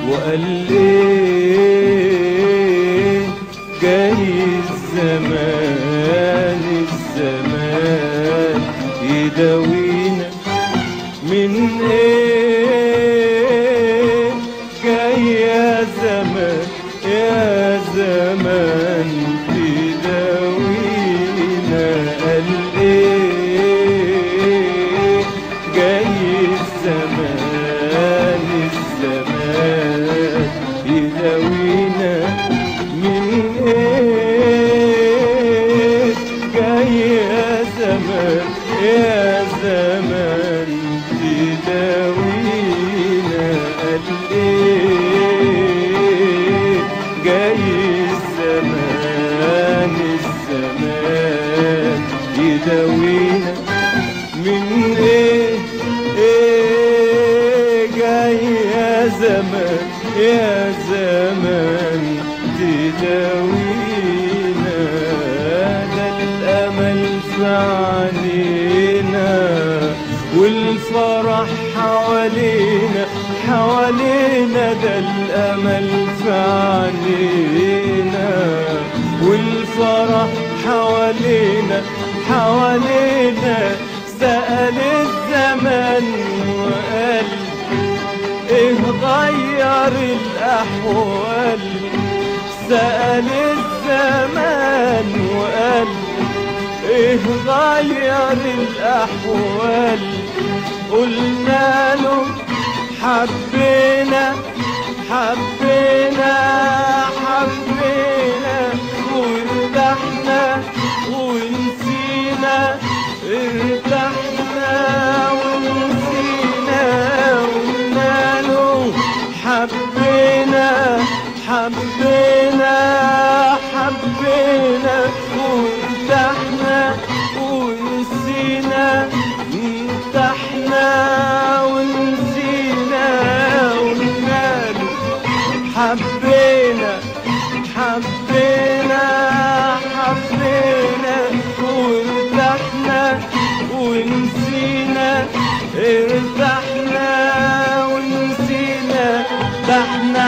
وقال ايه جاي الزمان يداوينا من ايه جاي يا زمان تداوينا قال ايه جاي الزمان يداوينا من ايه جاي يا زمان تداوينا قال ايه جاي الزمان يداوينا من ايه جاي يا زمان تداوينا ده الامل في عينينا والفرح حوالينا ده الامل في عينينا والفرح حوالينا سأل الزمان وقال ايه غير الاحوال سأل الزمان وقال ايه غير الاحوال قلنا له حبينا وارتحنا ونسينا ارتحنا ونسينا قلنا له حبينا وارتحنا ونسينا ارتحنا ونسينا قلنا له حبينا وارتحنا ونسينا ارتحنا ونسينا ده احنا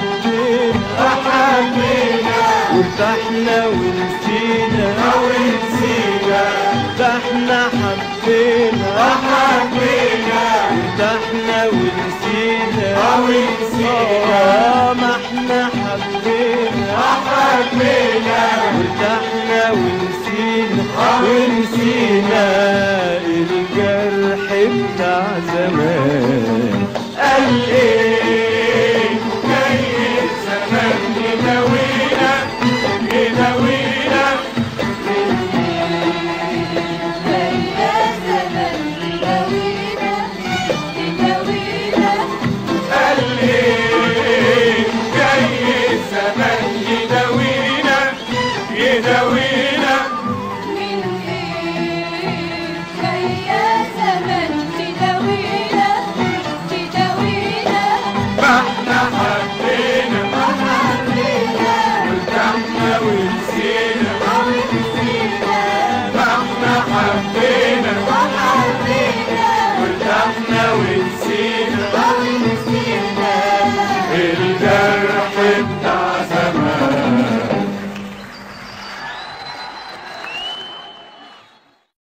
حبينا وارتحنا ونسينا ده احنا حبينا وارتحنا ونسينا ما احنا حبينا وارتحنا ونسينا